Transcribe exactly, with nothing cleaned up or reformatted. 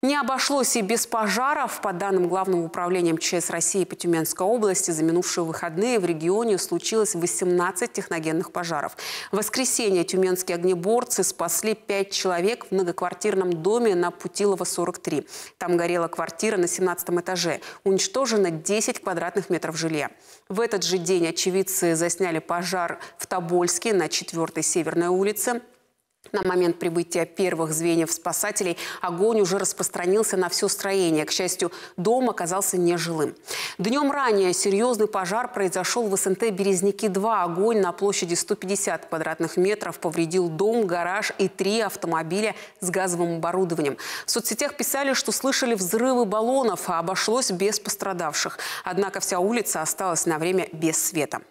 Не обошлось и без пожаров. По данным Главного управления МЧС России по Тюменской области, за минувшие выходные в регионе случилось восемнадцать техногенных пожаров. В воскресенье тюменские огнеборцы спасли пять человек в многоквартирном доме на Путилова, сорок три. Там горела квартира на семнадцатом этаже. Уничтожено десять квадратных метров жилья. В этот же день очевидцы засняли пожар в Тобольске на четвёртой Северной улице. На момент прибытия первых звеньев спасателей огонь уже распространился на все строение. К счастью, дом оказался нежилым. Днем ранее серьезный пожар произошел в СНТ «Березники-два». Огонь на площади сто пятьдесят квадратных метров повредил дом, гараж и три автомобиля с газовым оборудованием. В соцсетях писали, что слышали взрывы баллонов, а обошлось без пострадавших. Однако вся улица осталась на время без света.